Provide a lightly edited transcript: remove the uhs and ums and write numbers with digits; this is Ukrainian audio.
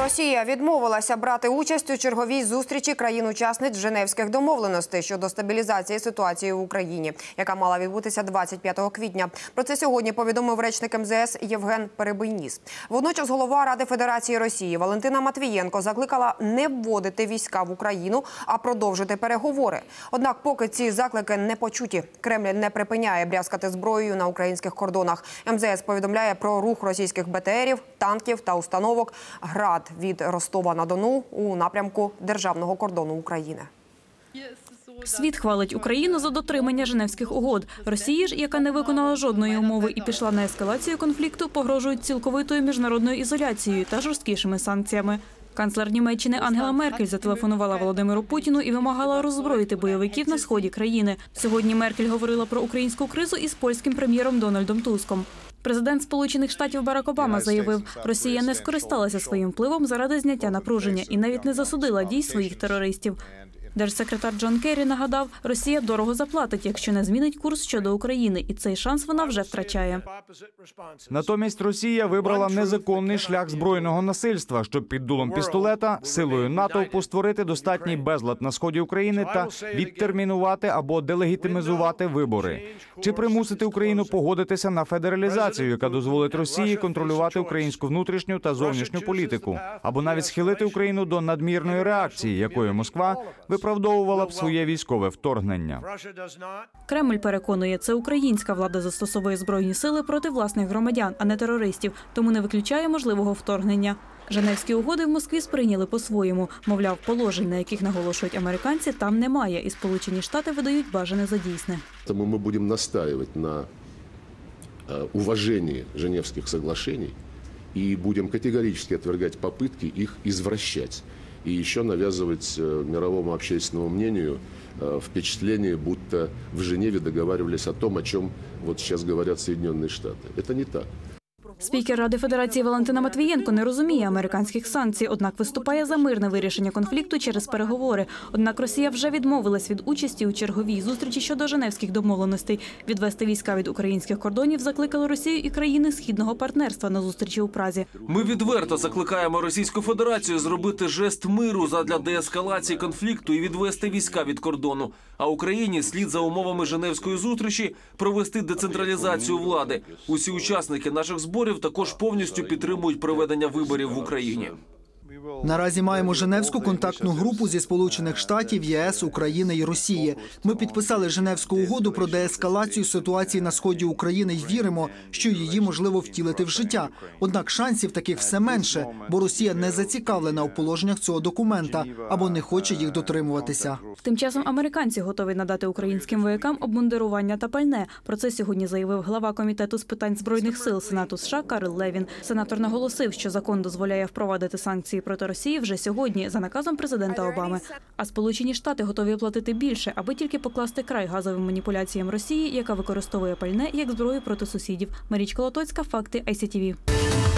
Росія відмовилася брати участь у черговій зустрічі країн-учасниць Женевських домовленостей щодо стабілізації ситуації в Україні, яка мала відбутися 25 квітня. Про це сьогодні повідомив речник МЗС Євген Перебийніс. Водночас голова Ради Федерації Росії Валентина Матвієнко закликала не вводити війська в Україну, а продовжити переговори. Однак поки ці заклики не почуті, Кремль не припиняє брязкати зброєю на українських кордонах. МЗС повідомляє про рух російських БТРів, танків та установок «Град» від Ростова-на-Дону у напрямку державного кордону України. Світ хвалить Україну за дотримання Женевських угод. Росії ж, яка не виконала жодної умови і пішла на ескалацію конфлікту, погрожують цілковитою міжнародною ізоляцією та жорсткішими санкціями. Канцлер Німеччини Ангела Меркель зателефонувала Володимиру Путіну і вимагала роззброїти бойовиків на сході країни. Сьогодні Меркель говорила про українську кризу із польським прем'єром Дональдом Туском. Президент Сполучених Штатів Барак Обама заявив, Росія не скористалася своїм впливом заради зняття напруження і навіть не засудила дій своїх терористів. Держсекретар Джон Керрі нагадав, Росія дорого заплатить, якщо не змінить курс щодо України, і цей шанс вона вже втрачає. Натомість Росія вибрала незаконний шлях збройного насильства, щоб під дулом пістолета силою натовпу створити достатній безлад на сході України та відтермінувати або делегітимізувати вибори. Чи примусити Україну погодитися на федералізацію, яка дозволить Росії контролювати українську внутрішню та зовнішню політику, або навіть схилити Україну до надмірної реакції, якою Москва виправдовувала б своє військове вторгнення. Кремль переконує, це українська влада застосовує збройні сили проти власних громадян, а не терористів, тому не виключає можливого вторгнення. Женевські угоди в Москві сприйняли по-своєму. Мовляв, положень, на яких наголошують американці, там немає, і Сполучені Штати видають бажане за дійсне. Тому ми будемо настоювати на уваженні Женевських соглашень і будемо категорично отвергать попытки їх извращати. И еще навязывать мировому общественному мнению впечатление, будто в Женеве договаривались о том, о чем вот сейчас говорят Соединенные Штаты. Это не так. Спікер Ради Федерації Валентина Матвієнко не розуміє американських санкцій, однак виступає за мирне вирішення конфлікту через переговори. Однак Росія вже відмовилась від участі у черговій зустрічі щодо Женевських домовленостей. Відвести війська від українських кордонів закликали Росію і країни Східного партнерства на зустрічі у Празі. Ми відверто закликаємо Російську Федерацію зробити жест миру задля деескалації конфлікту і відвести війська від кордону. А Україні слід за умовами Женевської зустрічі провести децентралізацію влади. Усі учасники наших зборів також повністю підтримують проведення виборів в Україні. Наразі маємо Женевську контактну групу зі Сполучених Штатів, ЄС, України і Росії. Ми підписали Женевську угоду про деескалацію ситуації на сході України і віримо, що її можливо втілити в життя. Однак шансів таких все менше, бо Росія не зацікавлена у положеннях цього документа або не хоче їх дотримуватися. Тим часом американці готові надати українським воякам обмундирування та пальне. Про це сьогодні заявив глава Комітету з питань збройних сил Сенату США Карл Левін. Сенатор наголосив, що закон дозволяє впровадити санкції проти Росії вже сьогодні за наказом президента Обами. А Сполучені Штати готові платити більше, аби тільки покласти край газовим маніпуляціям Росії, яка використовує пальне як зброю проти сусідів. Марічка Лотоцька, факти ICTV.